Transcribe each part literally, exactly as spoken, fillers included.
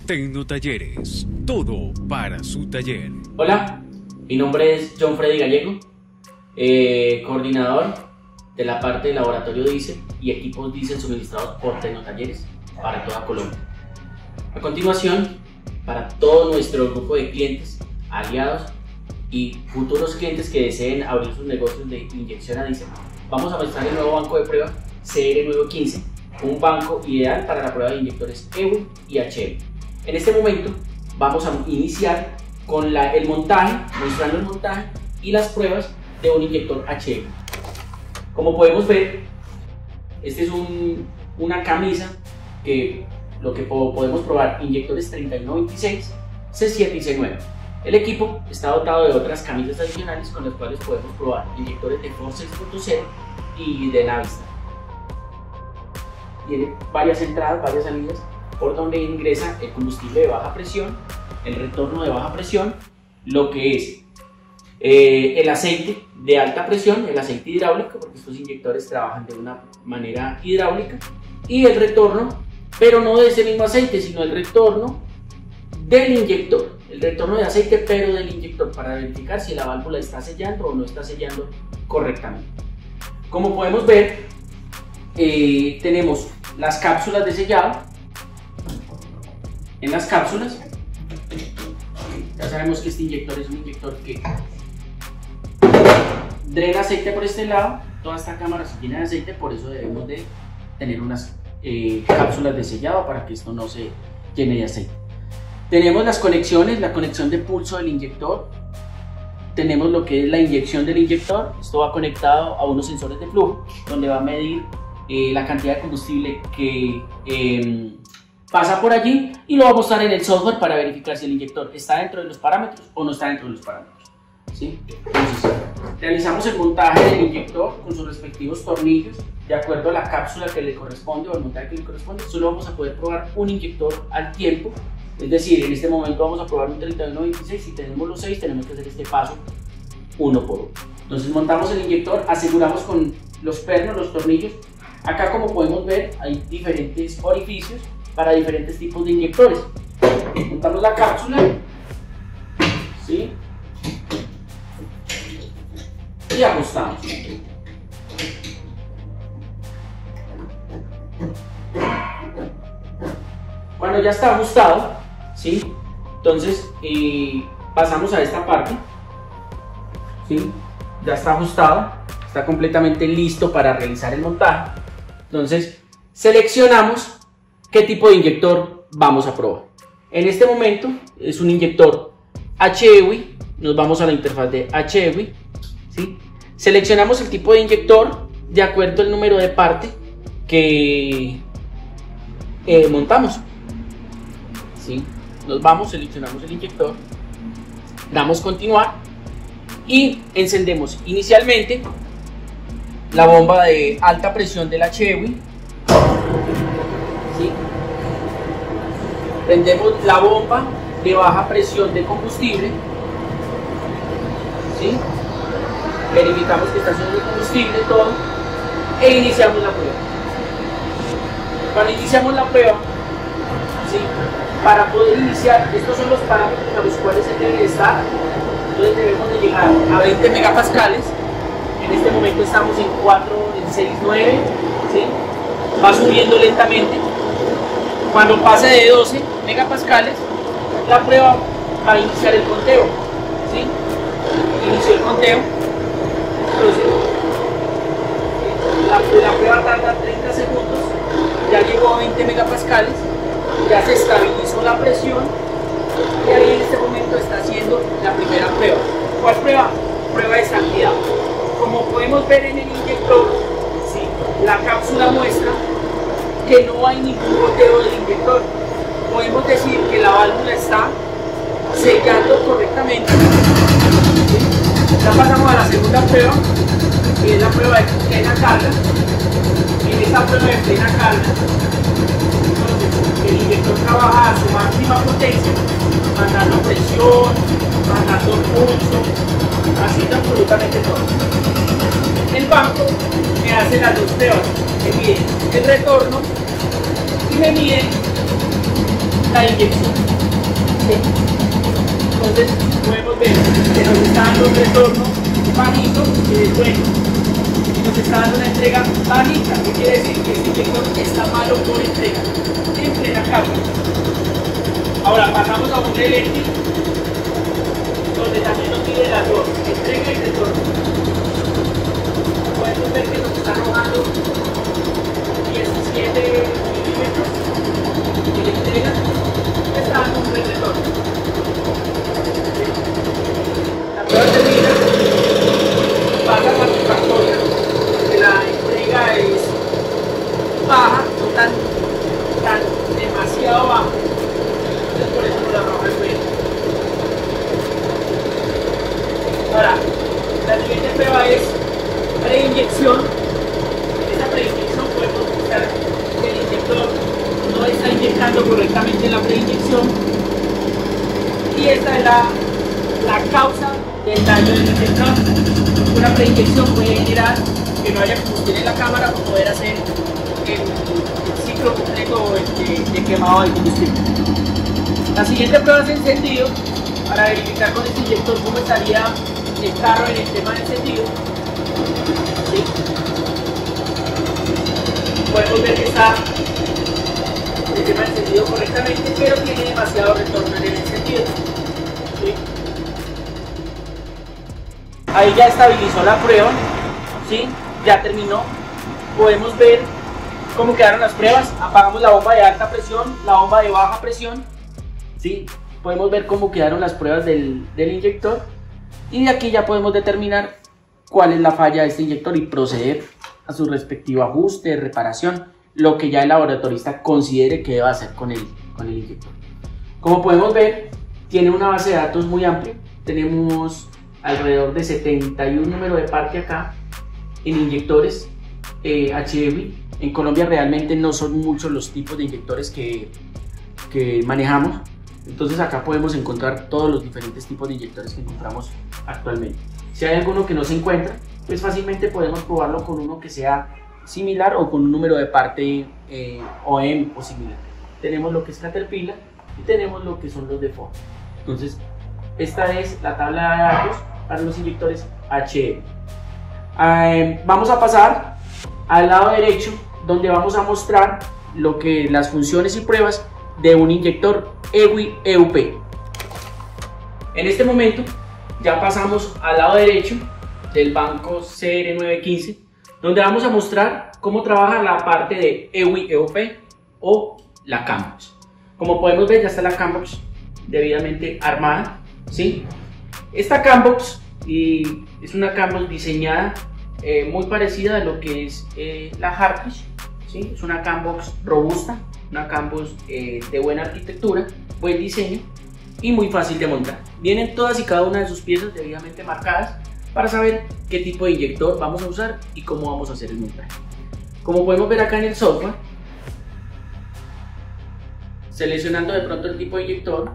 Tecnotalleres, todo para su taller. Hola, mi nombre es John Freddy Gallego, eh, coordinador de la parte de laboratorio Diesel y equipos Diesel suministrados por Tecnotalleres para toda Colombia. A continuación, para todo nuestro grupo de clientes, aliados y futuros clientes que deseen abrir sus negocios de inyección a diésel, vamos a mostrar el nuevo banco de prueba C R nueve quince, un banco ideal para la prueba de inyectores E W I y H E W I. En este momento vamos a iniciar con la, el montaje, mostrando el montaje y las pruebas de un inyector H E W I. Como podemos ver, esta es un, una camisa que lo que po podemos probar inyectores treinta y uno veintiséis, C siete y C nueve. El equipo está dotado de otras camisas adicionales con las cuales podemos probar inyectores de Ford seis punto cero y de Navistar. Tiene varias entradas, varias salidas por donde ingresa el combustible de baja presión, el retorno de baja presión, lo que es eh, el aceite de alta presión, el aceite hidráulico, porque estos inyectores trabajan de una manera hidráulica, y el retorno, pero no de ese mismo aceite, sino el retorno del inyector, el retorno de aceite pero del inyector, para verificar si la válvula está sellando o no está sellando correctamente. Como podemos ver, eh, tenemos las cápsulas de sellado. En las cápsulas ya sabemos que este inyector es un inyector que drena aceite por este lado. Toda esta cámara se llena de aceite, por eso debemos de tener unas eh, cápsulas de sellado para que esto no se llene de aceite. Tenemos las conexiones, la conexión de pulso del inyector. Tenemos lo que es la inyección del inyector. Esto va conectado a unos sensores de flujo donde va a medir eh, la cantidad de combustible que eh, pasa por allí, y lo va a mostrar en el software para verificar si el inyector está dentro de los parámetros o no está dentro de los parámetros. ¿Sí? Entonces, realizamos el montaje del inyector con sus respectivos tornillos de acuerdo a la cápsula que le corresponde o al montaje que le corresponde. Solo vamos a poder probar un inyector al tiempo, es decir, en este momento vamos a probar un treinta y uno veintiséis. Si tenemos los seis, tenemos que hacer este paso uno por uno. Entonces montamos el inyector, aseguramos con los pernos, los tornillos. Acá, como podemos ver, hay diferentes orificios para diferentes tipos de inyectores. Montamos la cápsula, ¿sí? Y ajustamos. Cuando ya está ajustado, ¿sí? Entonces eh, pasamos a esta parte, ¿sí? Ya está ajustado, está completamente listo para realizar el montaje. Entonces seleccionamos qué tipo de inyector vamos a probar. En este momento es un inyector H E W I. Nos vamos a la interfaz de H E W I, ¿sí? Seleccionamos el tipo de inyector de acuerdo al número de parte que eh, montamos, ¿sí? Nos vamos, seleccionamos el inyector, damos continuar y encendemos inicialmente la bomba de alta presión del H E W I. ¿Sí? Prendemos la bomba de baja presión de combustible, ¿sí? Verificamos que está haciendo el combustible todo e iniciamos la prueba. Cuando iniciamos la prueba, ¿sí? Para poder iniciar, estos son los parámetros a los cuales se debe estar. Entonces debemos de llegar a veinte megapascales. En este momento estamos en cuatro, en seis, nueve, ¿sí? Va subiendo lentamente. Cuando pase de doce megapascales, la prueba va a iniciar el conteo, ¿sí? Inició el conteo. Entonces, la, la prueba tarda treinta segundos, ya llegó a veinte megapascales, ya se estabilizó la presión y ahí en este momento está haciendo la primera prueba. ¿Cuál prueba? Prueba de estabilidad. Como podemos ver en el inyector, ¿sí? La cápsula muestra que no hay ningún goteo del inyector. Podemos decir que la válvula está sellando correctamente. ¿Sí? Ya pasamos a la segunda prueba, que es la prueba de plena carga. En esta prueba de plena carga, entonces, el inyector trabaja a su máxima potencia, mandando presión, mandando pulso, haciendo absolutamente todo. El banco me hace las dos pruebas, me mide el retorno y me mide la inyección. ¿Sí? Entonces podemos ver que nos está dando un retorno bajito, que es bueno, y nos está dando una entrega bajita, que quiere decir que este inyector está malo por entrega, siempre la carga. Ahora pasamos a un eléctrico, donde también nos mide las dos, entrega y retorno. Podemos ver que nos está arrojando diecisiete milímetros de entrega, está dando un buen retorno. La prueba termina, pasa satisfactoria, porque la entrega es baja, no tan, tan demasiado baja, entonces por eso no la arroja el medio. Ahora, la siguiente prueba es preinyección. En esta preinyección podemos buscar que el inyector no está inyectando correctamente la preinyección, y esta es la, la causa del daño del inyector. Una preinyección puede generar que no haya combustible en la cámara para poder hacer el, el ciclo completo de, de quemado del combustible. La siguiente prueba es encendido, para verificar con este inyector cómo estaría el carro en el tema de encendido. ¿Sí? Podemos ver que está el tema encendido correctamente, pero tiene demasiado retorno en el encendido. ¿Sí? Ahí ya estabilizó la prueba, ¿sí? Ya terminó. Podemos ver cómo quedaron las pruebas. Apagamos la bomba de alta presión, la bomba de baja presión, ¿sí? Podemos ver cómo quedaron las pruebas del, del inyector, y de aquí ya podemos determinar cuál es la falla de este inyector y proceder a su respectivo ajuste, reparación, lo que ya el laboratorista considere que deba hacer con el, con el inyector. Como podemos ver, tiene una base de datos muy amplia. Tenemos alrededor de setenta y un números de parte acá en inyectores eh, H M I. En Colombia realmente no son muchos los tipos de inyectores que, que manejamos. Entonces acá podemos encontrar todos los diferentes tipos de inyectores que encontramos actualmente. Si hay alguno que no se encuentra, pues fácilmente podemos probarlo con uno que sea similar o con un número de parte eh, O E M o similar. Tenemos lo que es Caterpillar y tenemos lo que son los de Ford. Entonces esta es la tabla de datos para los inyectores H M. Eh, vamos a pasar al lado derecho, donde vamos a mostrar lo que las funciones y pruebas de un inyector E W I E U P. En este momento ya pasamos al lado derecho del banco C R nueve quince, donde vamos a mostrar cómo trabaja la parte de E W I E U P o la CAMBOX. Como podemos ver, ya está la CAMBOX debidamente armada, ¿sí? Esta CAMBOX y es una CAMBOX diseñada eh, muy parecida a lo que es eh, la Hartwich, ¿sí? Es una CAMBOX robusta, una CAMBOX eh, de buena arquitectura, buen diseño y muy fácil de montar. Vienen todas y cada una de sus piezas debidamente marcadas para saber qué tipo de inyector vamos a usar y cómo vamos a hacer el montaje. Como podemos ver acá en el software, seleccionando de pronto el tipo de inyector,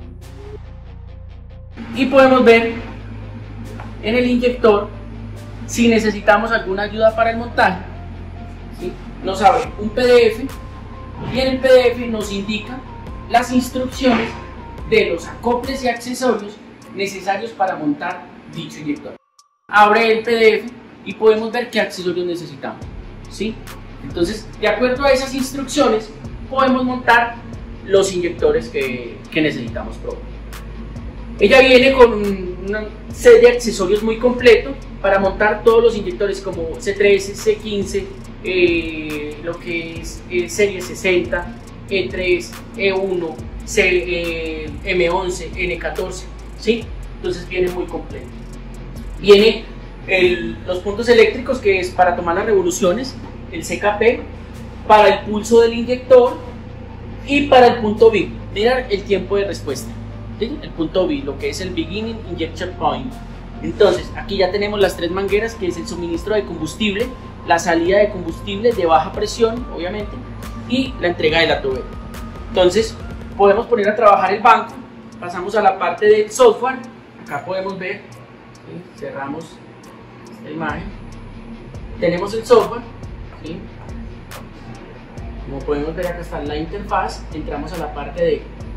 y podemos ver en el inyector si necesitamos alguna ayuda para el montaje, ¿sí? Nos abre un P D F y en el P D F nos indica las instrucciones de los acoples y accesorios necesarios para montar dicho inyector. Abre el P D F y podemos ver qué accesorios necesitamos, ¿sí? Entonces, de acuerdo a esas instrucciones, podemos montar los inyectores que, que necesitamos probar. Ella viene con una serie de accesorios muy completo para montar todos los inyectores como C trece, C quince, eh, lo que es eh, serie sesenta, E tres, E uno, C, eh, M once, N catorce, ¿sí? Entonces viene muy completo. Viene el, los puntos eléctricos, que es para tomar las revoluciones, el C K P, para el pulso del inyector y para el punto B I, mirar el tiempo de respuesta, ¿sí? El punto B I, lo que es el Beginning Injection Point. Entonces aquí ya tenemos las tres mangueras, que es el suministro de combustible, la salida de combustible de baja presión, obviamente, y la entrega de la tubería. Entonces podemos poner a trabajar el banco. Pasamos a la parte del software. Acá podemos ver, ¿sí? Cerramos esta imagen, tenemos el software, ¿sí? Como podemos ver, acá está la interfaz. Entramos a la parte de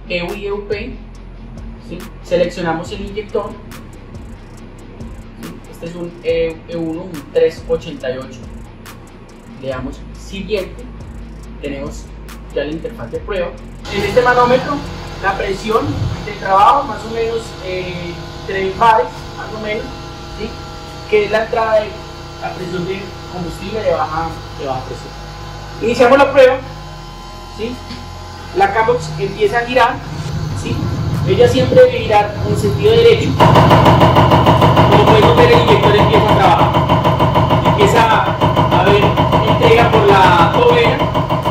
E U I E U P, ¿sí? Seleccionamos el inyector, ¿sí? Este es un E uno, un tres ochenta y ocho, le damos siguiente, tenemos ya la interfaz de prueba. En este manómetro la presión de trabajo más o menos eh, tres bares, más o menos, ¿sí? Que es la entrada de la presión de combustible de baja, de baja presión. Iniciamos la prueba, ¿sí? La Cambox empieza a girar, ¿sí? Ella siempre debe girar en sentido derecho. Como podemos ver, el inyector empieza a trabajar, empieza a haber entrega por la tobera,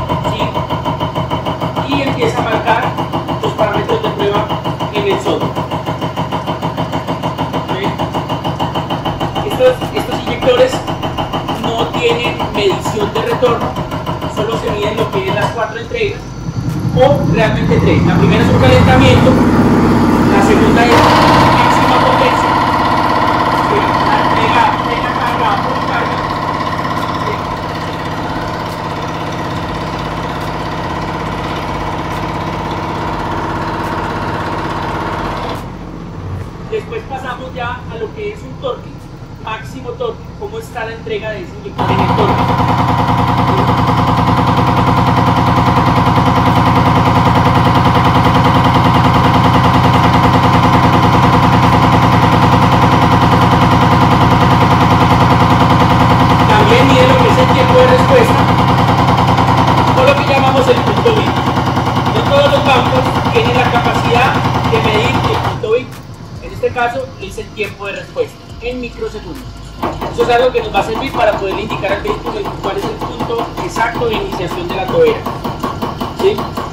¿sí? Y empieza a marcar los parámetros de prueba en el software. ¿Sí? Estos, estos inyectores no tienen medición de retorno, solo se miden lo que es las cuatro entregas, o realmente tres. La primera es un calentamiento, la segunda es máxima potencia, ¿sí? La entrega de la carga por carga, ¿sí? Después pasamos ya a lo que es un torque, máximo torque, cómo está la entrega de ese inyector en el torque. También mide lo que es el tiempo de respuesta, o lo que llamamos el punto bit. No todos los bancos tienen la capacidad de medir el punto bit. En este caso es el tiempo de respuesta en microsegundos. Eso es algo que nos va a servir para poder indicar al vehículo cuál es el punto exacto de iniciación de la tobera, ¿sí?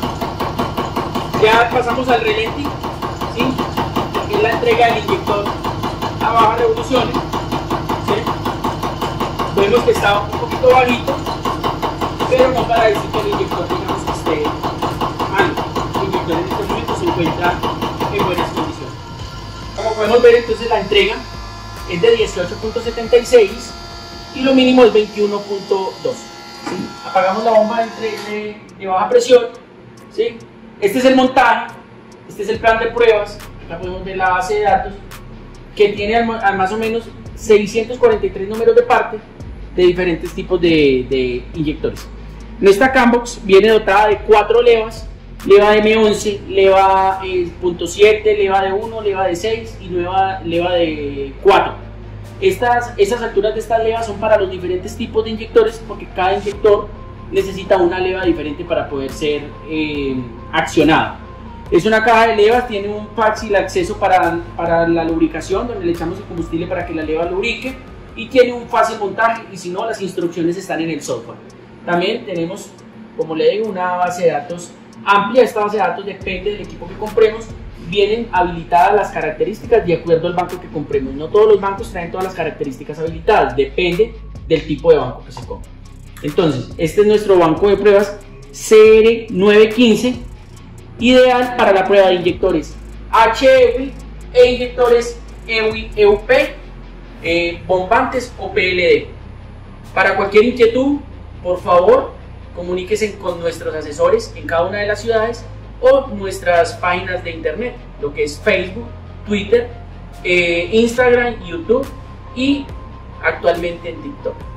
Ya pasamos al relenting, ¿sí? Que es la entrega del inyector a bajas revoluciones, ¿sí? Vemos que está un poquito bajito, pero no para decir que el inyector, digamos, que esté mal. El inyector en este momento se encuentra en buenas condiciones. Como podemos ver, entonces la entrega es de dieciocho punto setenta y seis y lo mínimo es veintiuno punto dos, ¿sí? Apagamos la bomba de, de, de baja presión, ¿sí? Este es el montaje, este es el plan de pruebas. Acá podemos ver la base de datos que tiene al, al más o menos seiscientos cuarenta y tres números de parte de diferentes tipos de, de inyectores. Nuestra Cambox viene dotada de cuatro levas: leva de eme once, leva eh, punto siete, leva de uno, leva de seis y leva, leva de cuatro. Estas, estas alturas de estas levas son para los diferentes tipos de inyectores, porque cada inyector necesita una leva diferente para poder ser eh, accionada. Es una caja de levas, tiene un fácil acceso para, para la lubricación, donde le echamos el combustible para que la leva lubrique, y tiene un fácil montaje, y si no, las instrucciones están en el software. También tenemos, como le digo, una base de datos amplia. Esta base de datos depende del equipo que compremos. Vienen habilitadas las características de acuerdo al banco que compremos. No todos los bancos traen todas las características habilitadas, depende del tipo de banco que se compre. Entonces, este es nuestro banco de pruebas C R nueve quince, ideal para la prueba de inyectores H E U I e inyectores E U I E U P, eh, bombantes o P L D. Para cualquier inquietud, por favor, comuníquese con nuestros asesores en cada una de las ciudades o nuestras páginas de internet, lo que es Facebook, Twitter, eh, Instagram, YouTube y actualmente en TikTok.